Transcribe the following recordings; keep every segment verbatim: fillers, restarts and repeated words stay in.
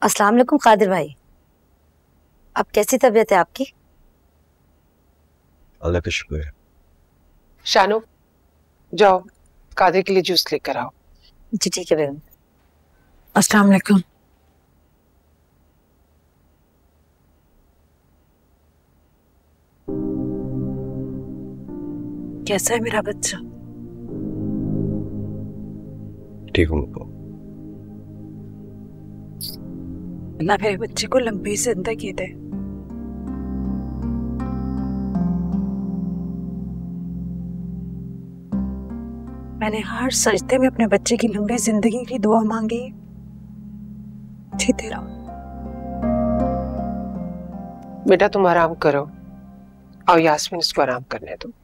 अस्सलाम वालेकुम कादिर भाई, अब कैसी तबीयत है आपकी? अल्लाह का शुक्र है। शानू जाओ कादिर के लिए जूस लेकर आओ। जी ठीक है बेगम। अस्सलाम वालेकुम। कैसा है मेरा बच्चा? ठीक हूँ मुझको। अल्लाह मेरे बच्चे को लंबी जिंदगी दे। मैंने हर सजदे में अपने बच्चे की लंबी जिंदगी की दुआ मांगी। जी तेरा बेटा तुम आराम करो और यास्मीन इसको आराम करने दो।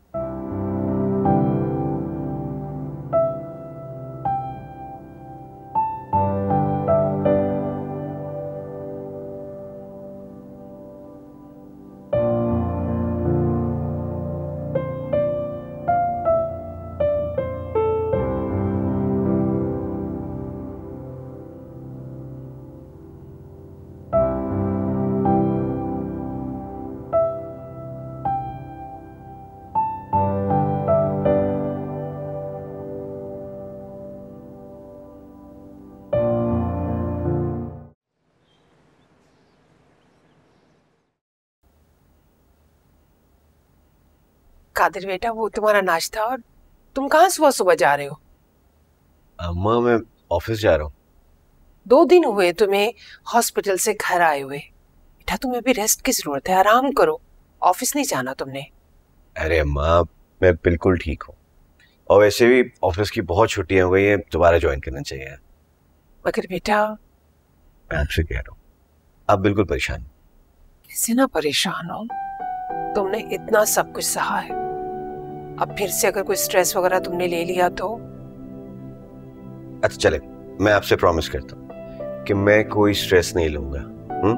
कादिर बेटा वो तुम्हारा नाश्ता, और तुम कहाँ सुबह सुबह जा रहे हो? अम्मा मैं ऑफिस जा रहा हूँ। दो दिन हुए तुम्हें हॉस्पिटल से घर आए हुए। बेटा तुम्हें भी रेस्ट की जरूरत है, आराम करो। ऑफिस नहीं जाना तुमने। अरे अम्मा मैं बिल्कुल ठीक हूँ, और वैसे भी ऑफिस की बहुत छुट्टियां हो गई है, दोबारा ज्वाइन करना चाहिए। मगर बेटा मैं आपसे कह रहा हूँ आप बिल्कुल परेशान। कैसे ना परेशान हो, तुमने इतना सब कुछ सहा है। अब फिर से अगर कोई स्ट्रेस वगैरह तुमने ले लिया तो? अच्छा चले, मैं आपसे प्रॉमिस करता हूँ कि मैं कोई स्ट्रेस नहीं लूंगा। हम्म?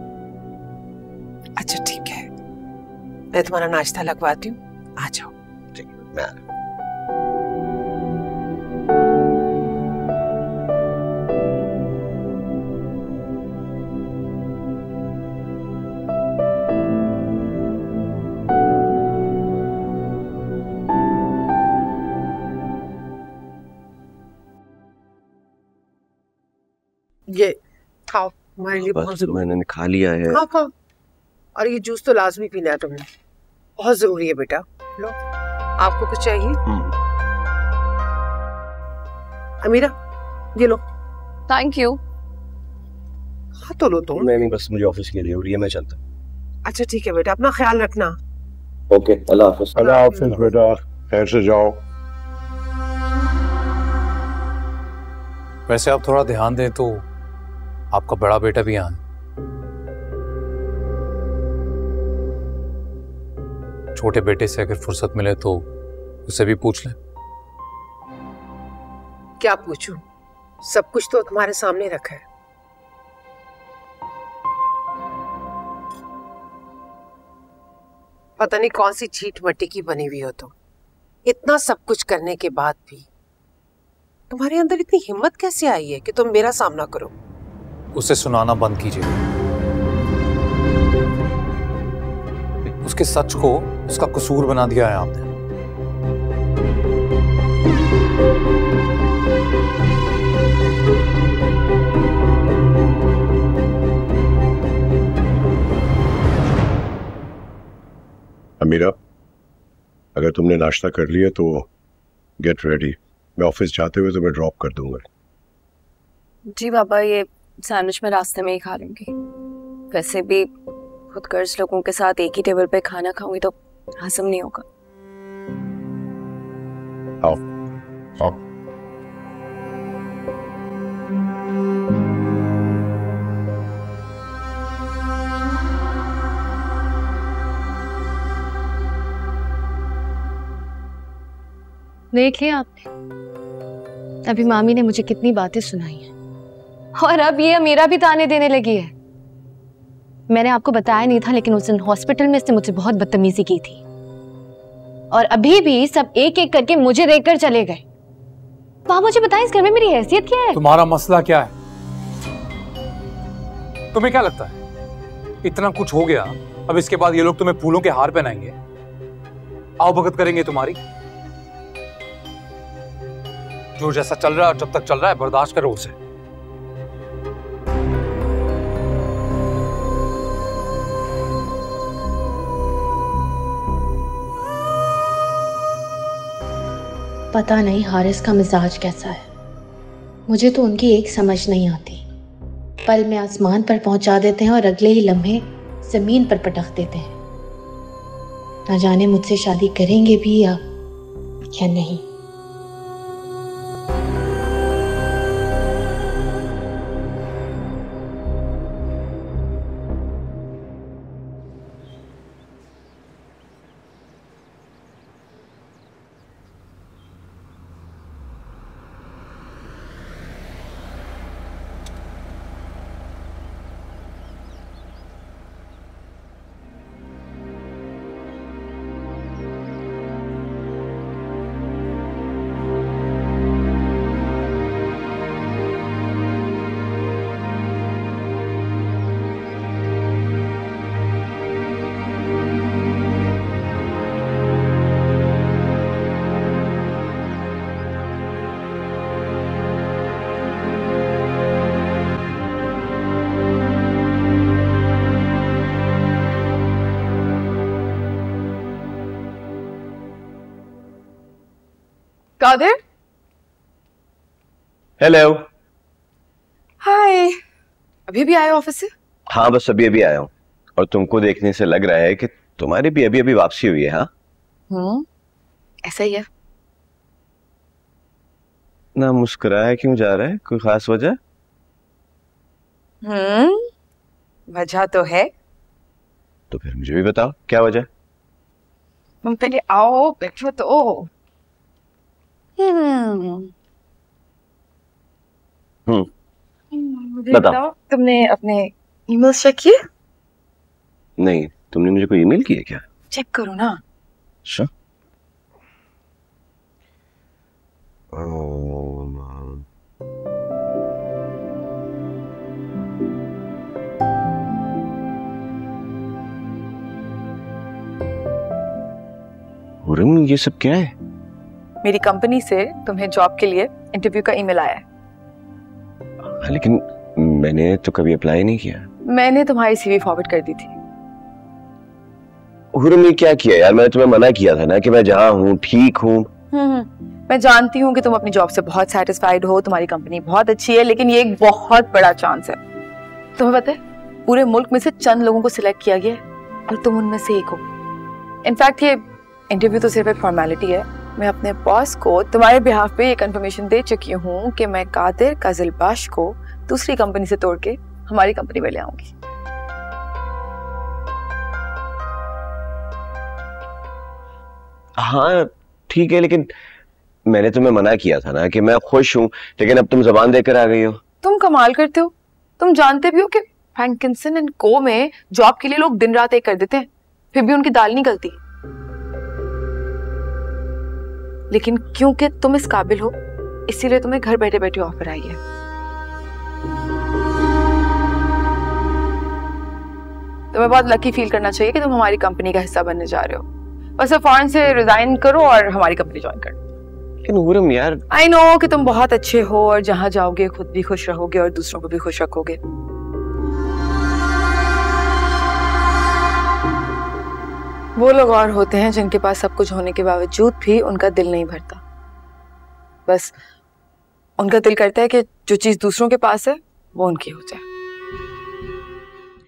अच्छा ठीक है, मैं तुम्हारा नाश्ता लगवाती हूँ, आ जाओ। ठीक है मैं आ रहा हूँ। ये खाओ, हमारे लिए बहुत जरूरी। मैंने खा लिया है। खाओ खाओ, और ये जूस तो लाजमी पीना है तुमने, बहुत जरूरी है बेटा। लो, आपको कुछ चाहिए? अमीरा ये लो। Thank you. हाँ तो लो तुम। नहीं नहीं बस मुझे ऑफिस के लिए जरूरी है, मैं चलता हूँ। अच्छा ठीक है बेटा, अपना ख्याल रखना। ओके अल्लाह हाफिज। अल्लाह हाफिज बेटा, खैर से जाओ। वैसे आप थोड़ा ध्यान दें तो आपका बड़ा बेटा भी यहाँ। छोटे बेटे से अगर फुर्सत मिले तो उससे भी पूछ लें। क्या पूछूं, सब कुछ तो तुम्हारे सामने रखा है। पता नहीं कौन सी छीट मट्टी की बनी हुई हो तुम। इतना सब कुछ करने के बाद भी तुम्हारे अंदर इतनी हिम्मत कैसे आई है कि तुम मेरा सामना करो? उसे सुनाना बंद कीजिए। उसके सच को उसका कसूर बना दिया है आपने। अमीरा अगर तुमने नाश्ता कर लिया तो गेट रेडी, मैं ऑफिस जाते हुए तुम्हें ड्रॉप कर दूंगा। जी बाबा, ये सैंडविच में रास्ते में ही खा लूंगी। वैसे भी खुद कर्ज लोगों के साथ एक ही टेबल पे खाना खाऊंगी तो हजम नहीं होगा। आओ आओ। देख लिया आपने, अभी मामी ने मुझे कितनी बातें सुनाई हैं, और अब ये अमीरा भी ताने देने लगी है। मैंने आपको बताया नहीं था, लेकिन उस दिन हॉस्पिटल में इसने मुझसे बहुत बदतमीजी की थी, और अभी भी सब एक एक करके मुझे देखकर चले गए। तो आप मुझे बताएं इस घर में मेरी हैसियत क्या है? तुम्हारा मसला क्या है? तुम्हें क्या लगता है इतना कुछ हो गया, अब इसके बाद ये लोग तुम्हें फूलों के हार पहनाएंगे, आओ भगत करेंगे तुम्हारी? जो जैसा चल रहा है जब तक चल रहा है बर्दाश्त करो उसे। पता नहीं हारिस का मिजाज कैसा है, मुझे तो उनकी एक समझ नहीं आती। पल में आसमान पर पहुंचा देते हैं और अगले ही लम्हे जमीन पर पटक देते हैं। ना जाने मुझसे शादी करेंगे भी या या नहीं। कादिर, हेलो। हाय। अभी भी आए ऑफिस से? हाँ बस अभी अभी आया हूँ, और तुमको देखने से लग रहा है कि तुम्हारी भी अभी अभी वापसी हुई है। हाँ हम्म, ऐसा ही है। ना मुस्कुराया क्यों जा रहा है, कोई खास वजह? हम्म, वजह तो है। तो फिर मुझे भी बताओ क्या वजह? तुम पहले आओ, बैठो तो। हम्म हम्म मुझे बताओ। बताओ, तुमने अपने ईमेल्स चेक किए? नहीं, तुमने मुझे कोई ईमेल किया क्या? चेक करो ना। अच्छा। हुरम, ये सब क्या है? मेरी कंपनी से तुम्हें जॉब के लिए इंटरव्यू का ईमेल आया है। हाँ, लेकिन मैंने तो कभी अप्लाई नहीं किया। मैंने तुम्हारी सीवी फॉरवर्ड कर दी थी। हुरम, ये क्या किया यार? मैंने तुम्हें मना किया था ना कि मैं जहाँ हूँ ठीक हूँ। हम्म, मैं जानती हूँ कि तुम अपनी जॉब से बहुत सेटिस्फाइड हो, तुम्हारी कंपनी बहुत अच्छी है, लेकिन ये एक बहुत बड़ा चांस है। तुम्हें पता है, पूरे मुल्क में से चंद लोगों को सिलेक्ट किया गया है और तुम उनमें से एक हो। इनफैक्ट ये इंटरव्यू तो सिर्फ एक फॉर्मेलिटी है। मैं अपने बॉस को तुम्हारे बिहाफ पे ये कंफर्मेशन दे चुकी हूँ कि मैं कादिर काजिलबाश को दूसरी कंपनी से तोड़ के हमारी कंपनी में ले आऊंगी। हाँ ठीक है, लेकिन मैंने तुम्हें मना किया था ना कि मैं खुश हूँ, लेकिन अब तुम जबान देकर आ गई हो। तुम कमाल करते हो। तुम जानते भी हो कि फ्रैंकिंसन एंड को में जॉब के लिए लोग दिन रात एक कर देते हैं, फिर भी उनकी दाल नहीं गलती। लेकिन क्योंकि तुम इस काबिल हो, इसीलिए तुम्हें घर बैठे बैठे ऑफर आई है। तुम्हें बहुत लकी फील करना चाहिए कि तुम हमारी कंपनी का हिस्सा बनने जा रहे हो। बस अब फौरन से रिजाइन करो और हमारी कंपनी ज्वाइन कर लो। लेकिन हुरम यार, आई नो कि तुम बहुत अच्छे हो और जहां जाओगे खुद भी खुश रहोगे और दूसरों को भी खुश रखोगे। वो लोग और होते हैं जिनके पास सब कुछ होने के बावजूद भी उनका दिल नहीं भरता। बस उनका दिल करता है कि जो चीज दूसरों के पास है वो उनकी हो जाए।